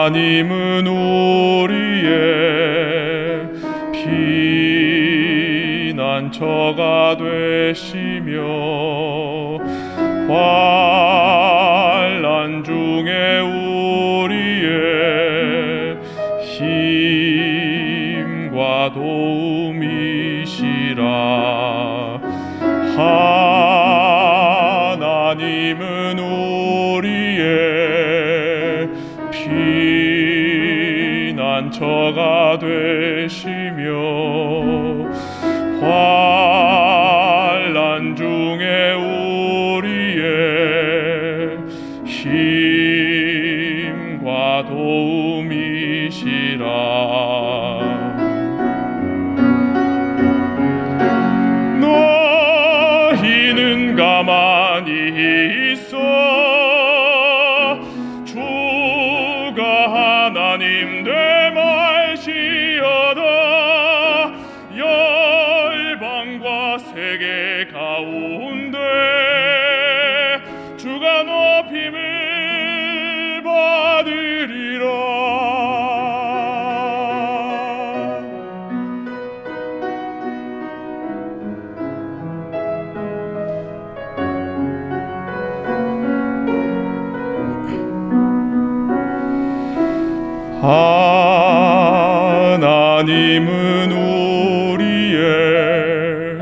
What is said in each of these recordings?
하나님은 우리의 피난처가 되시며 환난 중에 우리의 힘과 도움이시라. 하나님은 우리의 피난처가 되시며 환난 중에 우리의 힘과 도움이시라. 너희는 가만히 있어 주가 하나님 되말시어다. 열방과 세계 가운데 주가 높임을 받으리라. 하나님은 우리의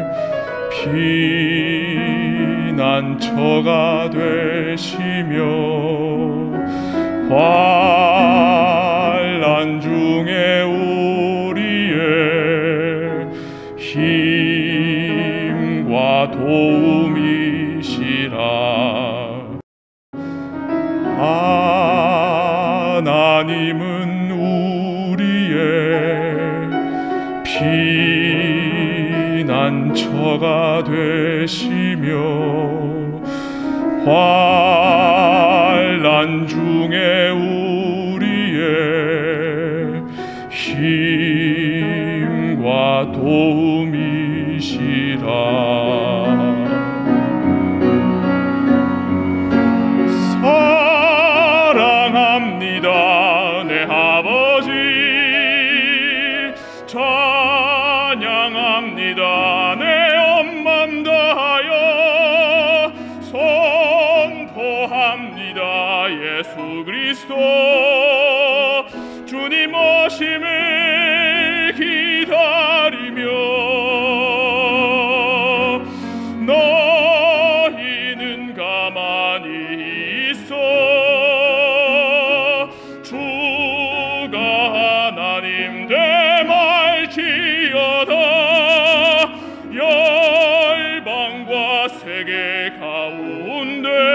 피난처가 되시며 환난 중에 우리의 힘과 도움이시라. 하나님은 우리의 피난처가 되시며 환난 중에 우리의 힘과 도움이시라. 사랑합니다 내 아버지, 찬양합니다 내 엄만 다하여, 선포합니다 예수 그리스도 주님 오심을 기다리며. 너희는 가만히 있어 주가 하나님 되말지어다. 열방과 세계 가운데